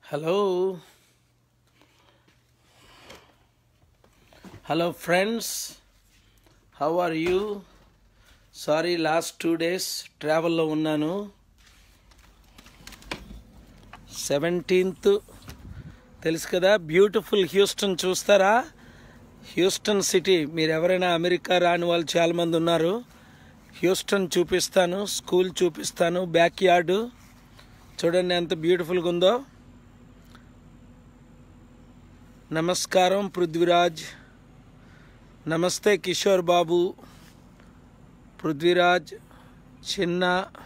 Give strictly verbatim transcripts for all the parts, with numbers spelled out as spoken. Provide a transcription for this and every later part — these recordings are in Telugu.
Hello. Hello friends. How are you? Sorry, last two days travel lo unnanu. seventeenth తెలుసు కదా, బ్యూటిఫుల్ హ్యూస్టన్ చూస్తారా? హ్యూస్టన్ సిటీ, మీరు ఎవరైనా అమెరికా రాని వాళ్ళు చాలామంది ఉన్నారు. హ్యూస్టన్ చూపిస్తాను, స్కూల్ చూపిస్తాను, బ్యాక్ యార్డు చూడండి ఎంత బ్యూటిఫుల్గా ఉందో. నమస్కారం పృథ్వీరాజ్, నమస్తే Kishore Babu, Prithviraj, Chinna,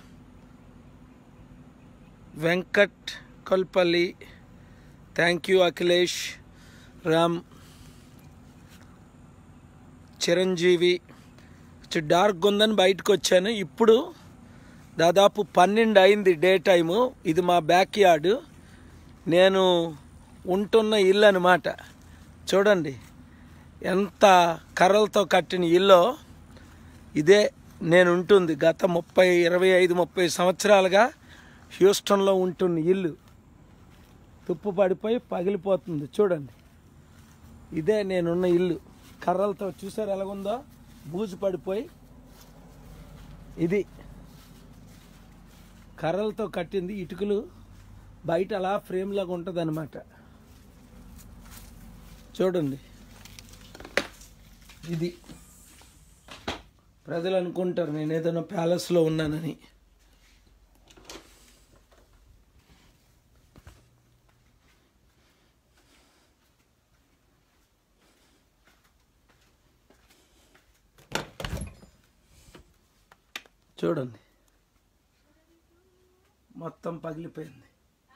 Venkat Kolpalli, thank you Akhilesh, Ram, Chiranjeevi. Dark ఉందని బయటకు వచ్చాను. ఇప్పుడు దాదాపు పన్నెండు అయింది డే టైము. ఇది మా బ్యాక్ యార్డు, నేను ఉంటున్న ఇల్లు అన్నమాట. చూడండి ఎంత కర్రలతో కట్టిన ఇల్లు. ఇదే నేను ఉంటుంది గత ముప్పై ఇరవై ఐదు ముప్పై సంవత్సరాలుగా హ్యూస్టన్లో ఉంటున్న ఇల్లు. తుప్పు పడిపోయి పగిలిపోతుంది చూడండి. ఇదే నేనున్న ఇల్లు, కర్రలతో చూసారు ఎలాగుందో, బూజు పడిపోయి. ఇది కర్రలతో కట్టింది, ఇటుకలు బయట అలా ఫ్రేమ్ లాగా ఉంటుంది అన్నమాట. చూడండి, ఇది ప్రజలు అనుకుంటారు నేను ఏదైనా ప్యాలెస్లో ఉన్నానని. చూడండి మొత్తం పగిలిపోయింది.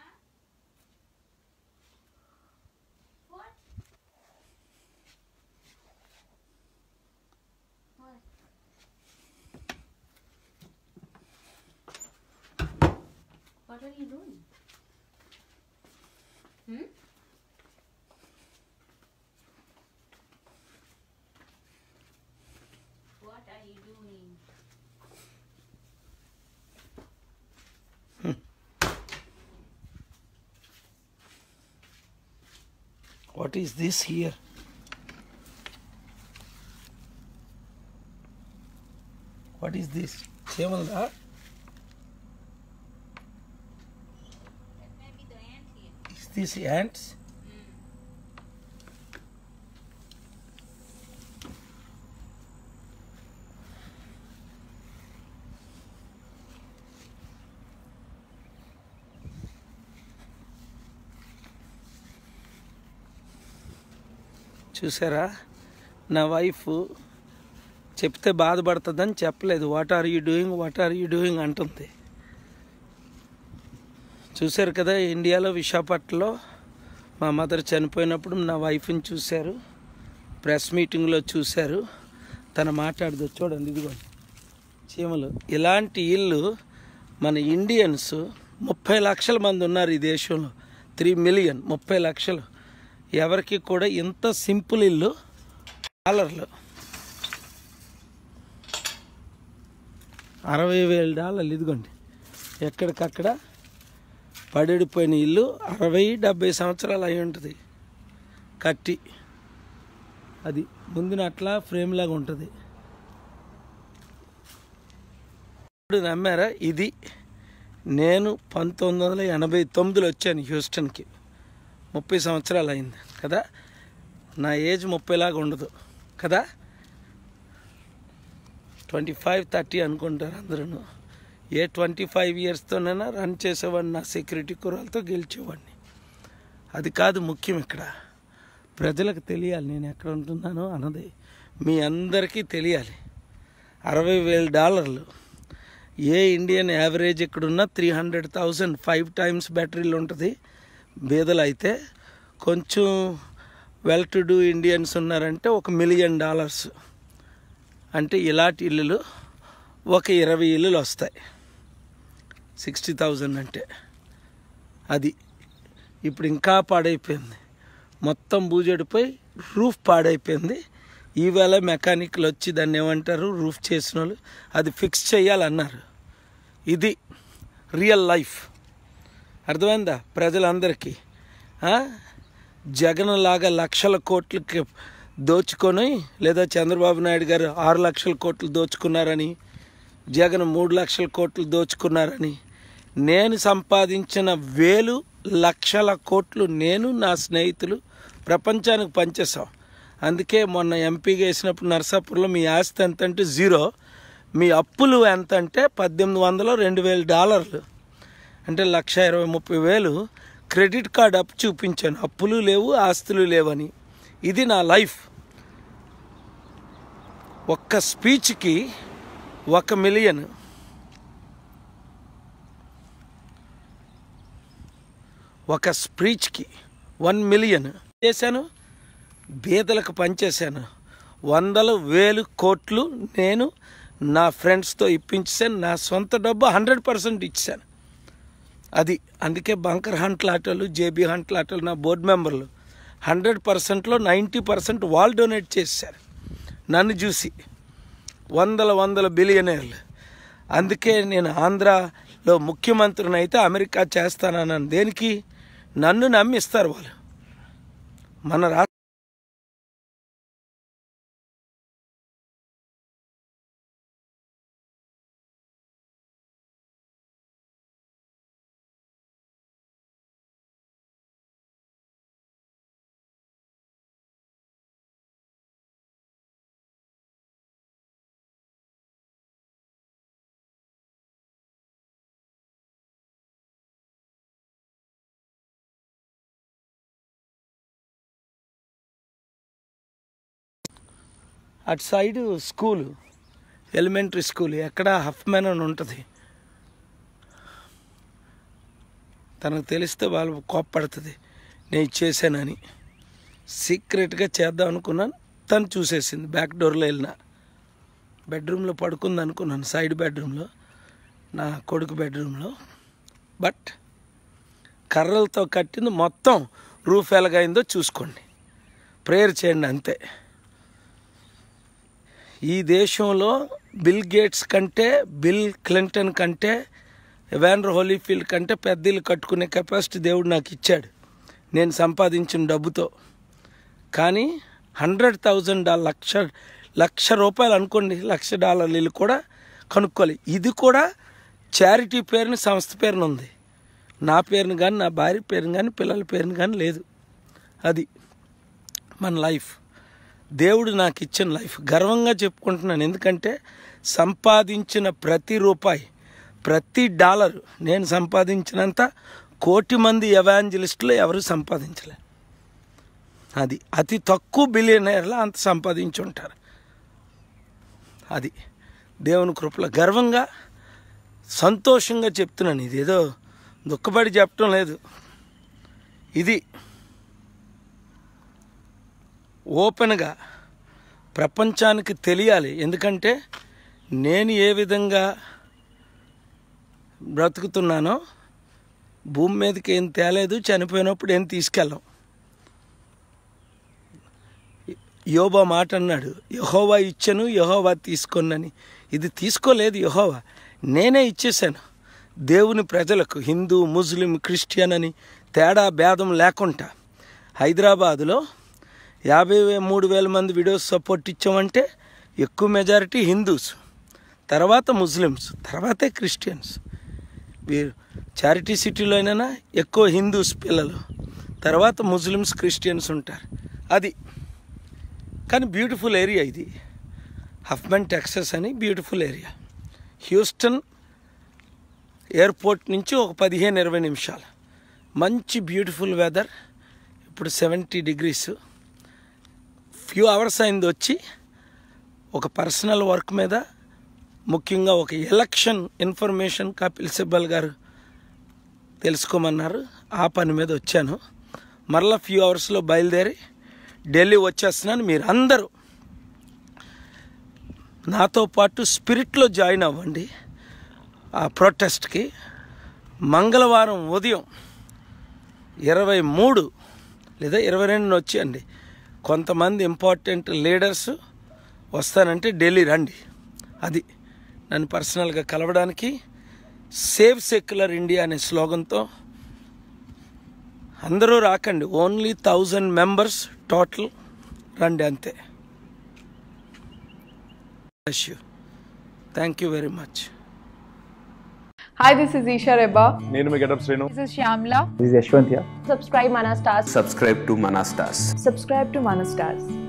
What are you doing? Hmm? What are you doing? What is this here? What is this? Chemalda? That may be the ant here. Is this ants? Hmm. చూసారా, నా వైఫ్ చెప్తే బాధపడుతుందని చెప్పలేదు. What are you doing, what are you doing అంటుంది. చూశారు కదా, ఇండియాలో విశాఖపట్నంలో మా మదర్ చనిపోయినప్పుడు నా వైఫ్ని చూశారు, ప్రెస్ మీటింగ్లో చూశారు. తను మాట్లాడదు చూడండి, ఇదిగోండి చీమలు. ఇలాంటి ఇల్లు మన ఇండియన్స్ ముప్పై లక్షల మంది ఉన్నారు ఈ దేశంలో, త్రీ మిలియన్ ముప్పై లక్షలు. ఎవరికి కూడా ఇంత సింపుల్ ఇల్లు డాలర్లు అరవై వేల డాలర్లు. ఇదిగోండి ఎక్కడికక్కడ పడిపోయిన ఇల్లు, అరవై డెబ్బై సంవత్సరాలు అయి ఉంటుంది కట్టి. అది ముందున అట్లా ఫ్రేమ్ లాగా ఉంటుంది. ఇప్పుడు నమ్మారా, ఇది నేను పంతొమ్మిది వందల ఎనభై తొమ్మిదిలో వచ్చాను హ్యూస్టన్కి. ముప్పై సంవత్సరాలు అయింది కదా. నా ఏజ్ ముప్పైలాగా ఉండదు కదా, ట్వంటీ ఫైవ్ థర్టీ అనుకుంటారు అందరూ. ఏ ట్వంటీ ఫైవ్ ఇయర్స్తోనైనా రన్ చేసేవాడిని, నా సెక్యూరిటీ కుర్రాలతో గెలిచేవాడిని. అది కాదు ముఖ్యం, ఇక్కడ ప్రజలకు తెలియాలి నేను ఎక్కడ ఉంటున్నానో అన్నది మీ అందరికీ తెలియాలి. అరవై వేల డాలర్లు ఏ ఇండియన్ యావరేజ్ ఇక్కడున్నా three hundred thousand five times బ్యాటరీలు ఉంటుంది. బేదలు అయితే కొంచెం వెల్ టు డూ ఇండియన్స్ ఉన్నారంటే ఒక మిలియన్ డాలర్స్ అంటే ఇలాంటి ఇల్లులు ఒక ఇరవై ఇల్లులు వస్తాయి. సిక్స్టీ థౌజండ్ అంటే అది. ఇప్పుడు ఇంకా పాడైపోయింది, మొత్తం బూజడిపోయి రూఫ్ పాడైపోయింది. ఈవేళ మెకానిక్లు వచ్చి దాన్ని ఏమంటారు, రూఫ్ చేసిన వాళ్ళు అది ఫిక్స్ చేయాలన్నారు. ఇది రియల్ లైఫ్. అర్థమైందా ప్రజలందరికీ? జగన్ లాగా లక్షల కోట్లకి దోచుకొని, లేదా చంద్రబాబు నాయుడు గారు ఆరు లక్షల కోట్లు దోచుకున్నారని, జగన్ మూడు లక్షల కోట్లు దోచుకున్నారని, నేను సంపాదించిన వేలు లక్షల కోట్లు నేను నా స్నేహితులు ప్రపంచానికి పంచేసాం. అందుకే మొన్న ఎంపీగా వేసినప్పుడు నర్సాపూర్లో మీ ఆస్తి ఎంత అంటే జీరో, మీ అప్పులు ఎంత అంటే పద్దెనిమిది వందలు రెండు వేల డాలర్లు అంటే లక్ష ఇరవై ముప్పై వేలు క్రెడిట్ కార్డ్ అప్పు చూపించాను. అప్పులు లేవు, ఆస్తులు లేవని. ఇది నా లైఫ్. ఒక్క స్పీచ్కి ఒక మిలియన్, ఒక స్పీచ్కి వన్ మిలియన్ చేశాను. బీదలకు పనిచేశాను. వందలు వేలు కోట్లు నేను నా ఫ్రెండ్స్తో ఇప్పించాను. నా సొంత డబ్బు హండ్రెడ్ పర్సెంట్ ఇచ్చాను. అది అందుకే బంకర్ హంట్ల ఆటోలు, జేబీ హంట్ల ఆటోలు నా బోర్డు మెంబర్లు హండ్రెడ్ పర్సెంట్లో నైంటీ పర్సెంట్ వాళ్ళు డొనేట్ చేశారు నన్ను చూసి. వందల వందల బిలియనర్లు. అందుకే నేను ఆంధ్రాలో ముఖ్యమంత్రిని అయితే అమెరికా చేస్తానన్నాను. దేనికి? నన్ను నమ్మిస్తారు వాళ్ళు. మన రా అటు సైడు స్కూలు, ఎలిమెంటరీ స్కూల్, ఎక్కడ హఫ్మెన్ అని ఉంటుంది. తనకు తెలిస్తే వాళ్ళు కోప్పడుతుంది నేను ఇచ్చేసానని. సీక్రెట్గా చేద్దాం అనుకున్నాను. తను చూసేసింది. బ్యాక్ డోర్లో వెళ్ళిన బెడ్రూమ్లో పడుకుంది అనుకున్నాను, సైడ్ బెడ్రూమ్లో, నా కొడుకు బెడ్రూమ్లో. బట్ కర్రలతో కట్టింది మొత్తం. రూఫ్ ఎలాగైందో చూసుకోండి, ప్రేయర్ చేయండి, అంతే. ఈ దేశంలో బిల్ గేట్స్ కంటే, బిల్ క్లింటన్ కంటే, ఎవాండర్ హోలీఫీల్డ్ కంటే పెద్ద ఇల్లు కట్టుకునే కెపాసిటీ దేవుడు నాకు ఇచ్చాడు నేను సంపాదించిన డబ్బుతో. కానీ hundred thousand dollar lakh lakh రూపాయలు అనుకోండి, లక్ష డాలర్లు ఇల్లు కూడా కనుక్కోవాలి. ఇది కూడా చారిటీ పేరుని, సంస్థ పేరుని ఉంది. నా పేరుని కానీ, నా భార్య పేరుని కానీ, పిల్లల పేరుని కానీ లేదు. అది మన లైఫ్. దేవుడు నాకు ఇచ్చిన లైఫ్ గర్వంగా చెప్పుకుంటున్నాను. ఎందుకంటే సంపాదించిన ప్రతి రూపాయి, ప్రతి డాలరు నేను సంపాదించినంత కోటి మంది ఎవాంజలిస్టులు ఎవరు సంపాదించలే. అది అతి తక్కువ బిలియనర్లు అంత సంపాదించి ఉంటారు. అది దేవుని కృపలో గర్వంగా సంతోషంగా చెప్తున్నాను. ఇది ఏదో దుఃఖపడి చెప్పడం లేదు. ఇది ఓపెన్గా ప్రపంచానికి తెలియాలి. ఎందుకంటే నేను ఏ విధంగా బ్రతుకుతున్నానో భూమి మీదకి ఏం తేలేదు, చనిపోయినప్పుడు ఏం తీసుకెళ్ళాం. యోబా మాట అన్నాడు, యెహోవా ఇచ్చెను యెహోవా తీసుకొనని. ఇది తీసుకోలేదు యెహోవా, నేనే ఇచ్చేసాను దేవుని ప్రజలకు. హిందూ, ముస్లిం, క్రిస్టియన్ అని తేడా భేదం లేకుండా హైదరాబాదులో యాభై మూడు వేల మంది వీడియోస్ సపోర్ట్ ఇచ్చామంటే ఎక్కువ మెజారిటీ హిందూస్, తర్వాత ముస్లిమ్స్, తర్వాతే క్రిస్టియన్స్. వీరు చారిటీ సిటీలో అయినా ఎక్కువ హిందూస్ పిల్లలు, తర్వాత ముస్లిమ్స్, క్రిస్టియన్స్ ఉంటారు. అది కానీ బ్యూటిఫుల్ ఏరియా ఇది. హఫ్మెన్ టెక్సస్ అని బ్యూటిఫుల్ ఏరియా. హ్యూస్టన్ ఎయిర్పోర్ట్ నుంచి ఒక పదిహేను ఇరవై నిమిషాలు. మంచి బ్యూటిఫుల్ వెదర్. ఇప్పుడు సెవెంటీ డిగ్రీస్. ఫ్యూ అవర్స్ అయింది వచ్చి ఒక పర్సనల్ వర్క్ మీద, ముఖ్యంగా ఒక ఎలక్షన్ ఇన్ఫర్మేషన్ కపిల్ సిబ్బల్ గారు తెలుసుకోమన్నారు. ఆ పని మీద వచ్చాను. మరలా ఫ్యూ అవర్స్లో బయలుదేరి ఢిల్లీ వచ్చేస్తున్నాను. మీరు అందరూ నాతో పాటు స్పిరిట్లో జాయిన్ అవ్వండి ఆ ప్రొటెస్ట్కి. మంగళవారం ఉదయం ఇరవై మూడు లేదా ఇరవై రెండున వచ్చేయండి. కొంతమంది ఇంపార్టెంట్ లీడర్స్ వస్తానంటే ఢిల్లీ రండి. అది నన్ను పర్సనల్గా కలవడానికి. సేవ్ సెక్యులర్ ఇండియా అనే స్లోగన్తో అందరూ రాకండి, ఓన్లీ థౌజండ్ మెంబర్స్ టోటల్ రండి అంతే. Thank you very much. Hi, this is Isha Reba. నేను మీ Getup Srinu. This is Shyamla. This is Yashwant here. Subscribe Mana Stars. Subscribe to Mana Stars. Subscribe to Mana Stars.